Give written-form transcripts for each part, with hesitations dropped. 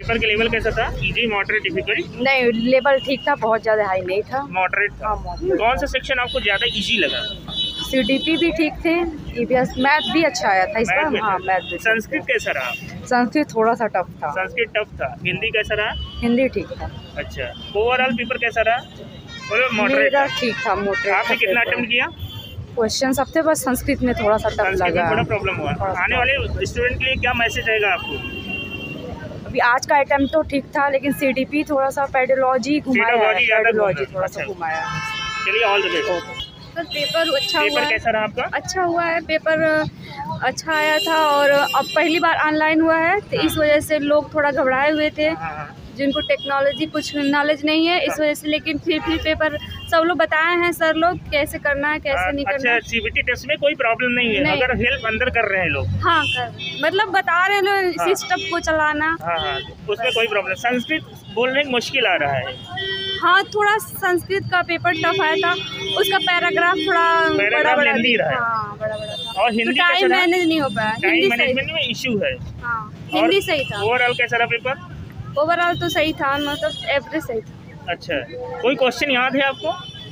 Paper के level कैसा था? Easy, moderate, difficult? नहीं, लेवल ठीक था, बहुत ज़्यादा हाई नहीं था। मॉडरेट था। कौन सा सेक्शन आपको ज़्यादा इजी लगा? CDP भी ठीक थे, EVS, मैथ भी अच्छा आया था इसका। हाँ, मैथ भी। संस्कृत कैसा रहा? संस्कृत थोड़ा सा टफ था। संस्कृत टफ था। हिंदी कैसा रहा? हिंदी ठीक था। अच्छा, ओवरऑल पेपर कैसा रहा? मॉडरेट मेरा ठीक था, मॉडरेट। आपने कितना अटेम्प्ट किया? क्वेश्चन सब थे, बस संस्कृत में थोड़ा सा टफ लगा। थोड़ा प्रॉब्लम हुआ। आने वाले स्टूडेंट के लिए क्या मैसेज रहेगा आपको? अभी आज का आइटम तो ठीक था, लेकिन CDP थोड़ा सा पेडोलॉजी घुमाया है, पेडोलॉजी थोड़ा सा घुमाया है। चलिए, all the best. Sir paper अच्छा हुआ है। कैसा रहा आपका? अच्छा हुआ है, पेपर अच्छा आया था और अब पहली बार ऑनलाइन हुआ है तो इस वजह से लोग थोड़ा घबराए हुए थे, जिनको टेक्नोलॉजी कुछ नॉलेज नहीं है इस वजह से। लेकिन फिर पेपर सब लोग बताए हैं सर लोग कैसे करना है कैसे नहीं करना है। अच्छा, CBT टेस्ट में कोई प्रॉब्लम नहीं है? अगर हेल्प अंदर कर रहे हैं लोग? हाँ, मतलब बता रहे हैं लोग सिस्टम को चलाना। हाँ, उसमें कोई प्रॉब्लम। संस्कृत बोलने में मुश्किल आ रहा है। हाँ, थोड़ा संस्कृत का पेपर टफ आया था, उसका पैराग्राफ थोड़ा बड़ा बड़ा था। हाँ, बड़ा बड़ा था। और हिंदी टाइम मैनेज नहीं हो पाया। टाइम मैनेजमेंट में इशू है। हाँ, हिंदी सही था। ओवरऑल कैसा रहा पेपर? ओवरऑल तो सही था, मतलब एवरेज सही था। अच्छा, कोई क्वेश्चन याद है आपको?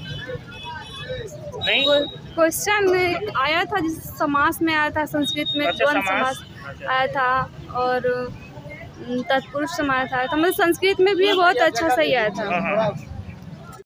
नहीं, क्वेश्चन आया था जिस समास में आया था, संस्कृत में द्वंद्व समास आया था और तत्पुरुष समास आया था, मतलब संस्कृत में भी बहुत अच्छा सही आया था।